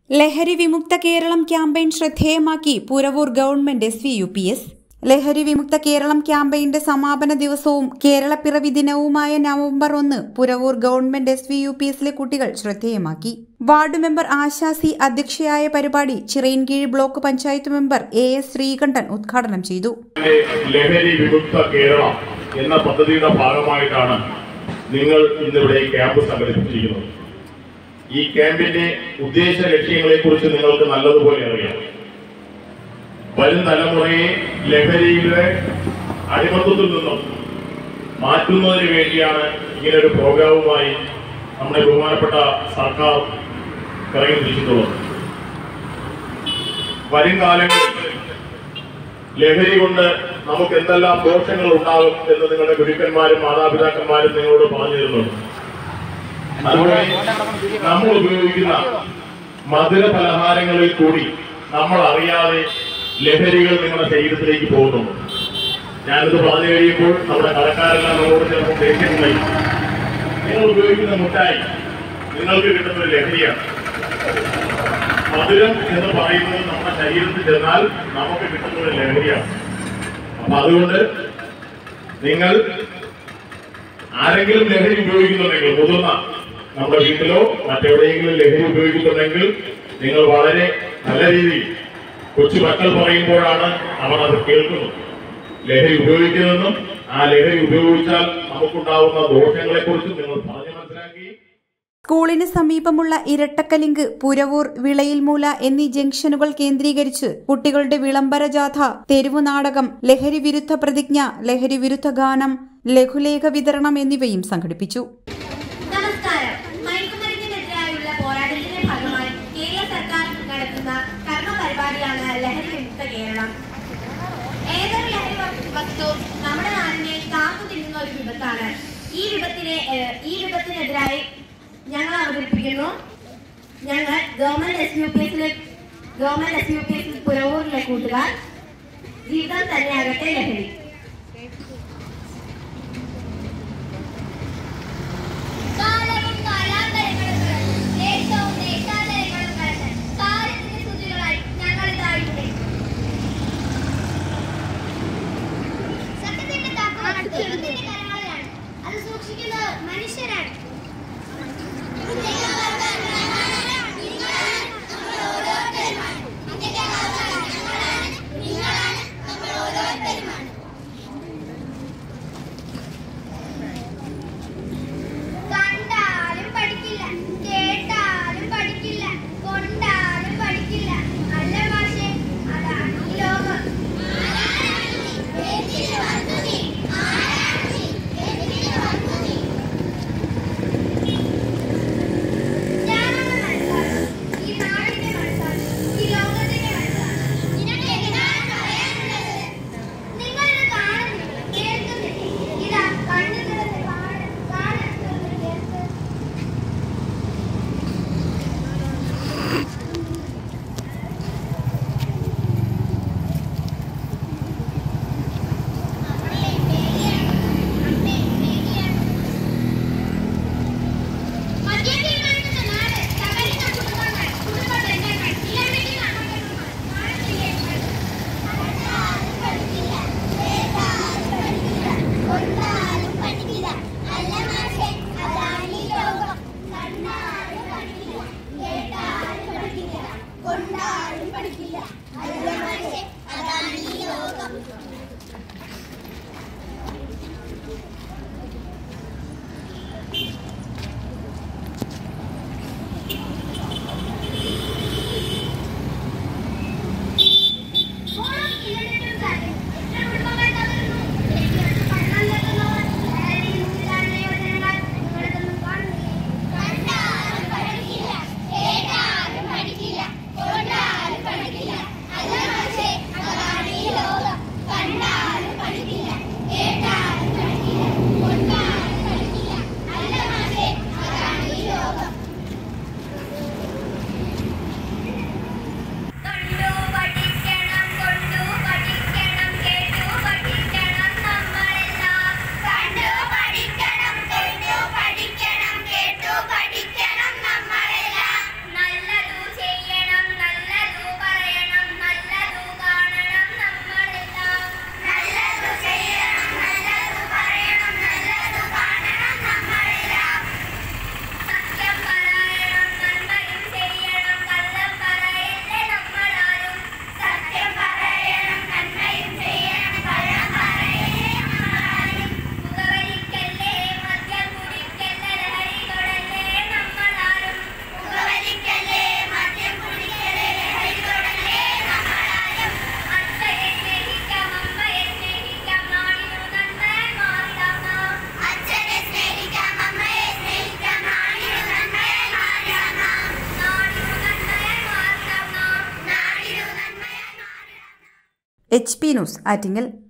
ലഹരി വിമുക്ത കേരളം ക്യാമ്പയിൻ ശ്രദ്ധേയമാക്കി പുരവൂർ ഗവൺമെന്റ് SVUPS. ലഹരി വിമുക്ത കേരളം ക്യാമ്പയിന്റെ സമാപന ദിവസവും കേരളപ്പിറവി ദിനവുമായ നവംബർ 1 പുരവൂർ ഗവൺമെന്റ് SVUPSലെ കുട്ടികൾ ശ്രദ്ധേയമാക്കി. വാർഡ് മെമ്പർ ആശാസി അധ്യക്ഷയായ പരിപാടി Chirayinkeezhu block panchayat member AS Sreekantan ഉദ്ഘാടനം ചെയ്തു. ലഹരി വിമുക്ത കേരളം എന്ന പദ്ധതിയുടെ ഭാഗമായിട്ടാണ് നിങ്ങൾ ഇന്നിവിടെ ക്യാമ്പ് സംഘടിപ്പിച്ചിരിക്കുന്നത്. ഈ ക്യാമ്പിന്റെ ഉദ്ദേശ ലക്ഷ്യങ്ങളെക്കുറിച്ച് നിങ്ങൾക്ക് നല്ലതുപോലെ അറിയാം. വരും തലമുറയെ ലഹരിയുടെ അടിമത്തത്തിൽ നിന്നും മാറ്റുന്നതിന് വേണ്ടിയാണ് ഇങ്ങനൊരു പ്രോഗ്രാമുമായി നമ്മുടെ ബഹുമാനപ്പെട്ട സർക്കാർ ഇറങ്ങി തിരിച്ചിട്ടുള്ളത്. വരും കാലങ്ങളിൽ ലഹരി കൊണ്ട് നമുക്ക് എന്തെല്ലാം ദോഷങ്ങൾ ഉണ്ടാകും എന്ന് നിങ്ങളുടെ ഗുരുക്കന്മാരും മാതാപിതാക്കന്മാരും നിങ്ങളോട് പറഞ്ഞു തരുന്നുണ്ട്. അതുപോലെ നമ്മൾ ഉപയോഗിക്കുന്ന മധുര പലഹാരങ്ങളിൽ കൂടി നമ്മൾ അറിയാതെ ലഹരികൾ നിങ്ങളുടെ ശരീരത്തിലേക്ക് പോകുന്നുണ്ട്. ഞാനിത് പറഞ്ഞു കഴിയുമ്പോൾ നമ്മുടെ കടക്കാരെല്ലാം നമ്മളോട് ചിലപ്പോൾ ദേഷ്യമായി. നിങ്ങൾ ഉപയോഗിക്കുന്ന മുട്ടായി നിങ്ങൾക്ക് കിട്ടുന്ന ഒരു ലഹരിയാണ്. മധുരം എന്ന് പറയുന്നത് നമ്മുടെ ശരീരത്തിൽ ചെന്നാൽ നമുക്ക് കിട്ടുന്ന ഒരു ലഹരിയാണ്. അപ്പൊ അതുകൊണ്ട് നിങ്ങൾ ആരെങ്കിലും ലഹരി ഉപയോഗിക്കുന്നുണ്ടെങ്കിൽ, മുതിർന്ന നമ്മുടെ വീട്ടിലോ മറ്റെവിടെയെങ്കിലും ലഹരി ഉപയോഗിക്കുന്നുണ്ടെങ്കിൽ നിങ്ങൾ വളരെ നല്ല രീതിയിൽ, കൊച്ചു മക്കൾ പറയുമ്പോഴാണ് അവർ അത് കേൾക്കുന്നത്, ലഹരി ഉപയോഗിക്കുന്നതെന്നും ആ ലഹരി ഉപയോഗിച്ചാൽ നമുക്കുണ്ടാവുന്ന ദോഷങ്ങളെ കുറിച്ചും നിങ്ങൾ പറഞ്ഞു മനസ്സിലാക്കി. സ്കൂളിന് സമീപമുള്ള ഇരട്ടക്കലിങ്ക്, പുരവൂർ, വിളയിൽമൂല എന്നീ ജംഗ്ഷനുകൾ കേന്ദ്രീകരിച്ച് കുട്ടികളുടെ വിളംബര ജാഥ, തെരുവു നാടകം, ലഹരി വിരുദ്ധ പ്രതിജ്ഞ, ലഹരി വിരുദ്ധ ഗാനം, ലഘുലേഖ വിതരണം എന്നിവയും സംഘടിപ്പിച്ചു. നമസ്കാരം. മയക്കുമരുന്നിനെതിരായുള്ള പോരാട്ടത്തിന്റെ ഭാഗമായി കേരള സർക്കാർ നടത്തുന്ന കർമ്മ പരിപാടിയാണ് ലഹരി വിമുക്ത കേരളം. ഏതൊരു ലഹരി വസ്തുവും നമ്മുടെ നാടിനെ കാത്തു തിന്നുന്ന ഒരു വിപത്താണ്. ഈ വിപത്തിനെതിരായി ഞങ്ങൾ അവതരിപ്പിക്കുന്നു. ഞങ്ങൾ ഗവൺമെന്റ് SVUPS പുരവൂരിലെ കൂട്ടുകാർ. ജീവിതം തന്നെയാകട്ടെ ലഹരി. അത് സൂക്ഷിക്കുന്നത് മനുഷ്യരാണ്. കണ്ടാലും പഠിക്കില്ല, കേട്ടാലും പഠിക്കില്ല, കൊണ്ടാലും പഠിക്കില്ല. അല്ല മാഷേ, അതാണ് ഈ ലോകം. HP news Attingal.